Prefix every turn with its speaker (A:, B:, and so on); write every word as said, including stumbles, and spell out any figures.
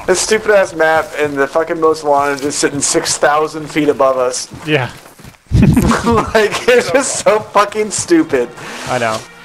A: This stupid ass map and the fucking most wanted is sitting six thousand feet above us.
B: Yeah.
A: Like, it's just so fucking stupid.
B: I know.